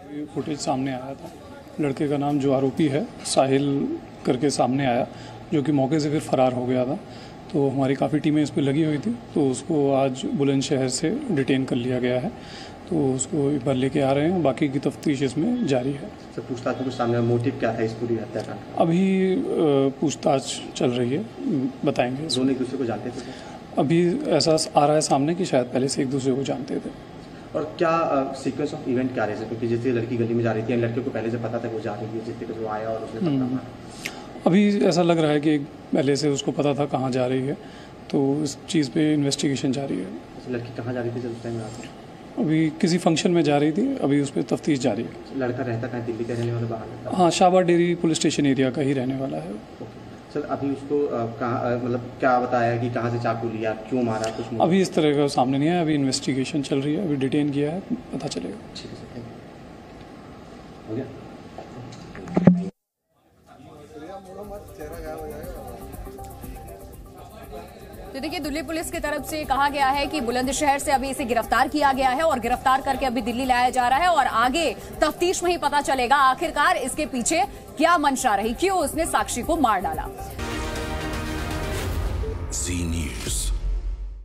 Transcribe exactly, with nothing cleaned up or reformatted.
Footage सामने आया था, लड़के का नाम जो आरोपी है साहिल करके सामने आया, जो कि मौके से फिर फरार हो गया था। तो हमारी काफ़ी टीमें इस पर लगी हुई थी, तो उसको आज बुलंदशहर से डिटेन कर लिया गया है। तो उसको एक बार लेके आ रहे हैं, बाकी की तफ्तीश इसमें जारी है। सर, पूछताछ में कुछ सामने मोटिव क्या था इस पूरी हत्याकांड का? अभी पूछताछ चल रही है, बताएंगे। दोनों एक दूसरे को जानते थे? अभी ऐसा आ रहा है सामने कि शायद पहले से एक दूसरे को जानते थे। और क्या सीक्वेंस ऑफ इवेंट क्या रहे? क्योंकि जैसे लड़की गली में जा रही थी, लड़के को पहले से पता था वो जा रही है, जिस तरीके से वो आया और उसने पकड़ा मारा। अभी ऐसा लग रहा है कि पहले से उसको पता था कहाँ जा रही है, तो इस चीज़ पे इन्वेस्टिगेशन जारी है। लड़की कहाँ जा रही थी जब उस टाइम? अभी किसी फंक्शन में जा रही थी, अभी उस पर तफ्तीश जारी है। लड़का रहता कहाँ? दिल्ली का रहने वाला, बाहर? हाँ, Shahbad dairy police station area का ही रहने वाला है। सर, अभी उसको कहाँ, मतलब क्या बताया कि कहाँ से चाकू लिया, क्यों मारा, कुछ? अभी इस तरह का सामने नहीं आया, अभी इन्वेस्टिगेशन चल रही है, अभी डिटेन किया है, पता चलेगा। ठीक है सर, थैंक यू। हो गया? तो देखिए, दिल्ली पुलिस की तरफ से कहा गया है कि बुलंदशहर से अभी इसे गिरफ्तार किया गया है और गिरफ्तार करके अभी दिल्ली लाया जा रहा है और आगे तफ्तीश में ही पता चलेगा आखिरकार इसके पीछे क्या मंशा रही, क्यों उसने साक्षी को मार डाला।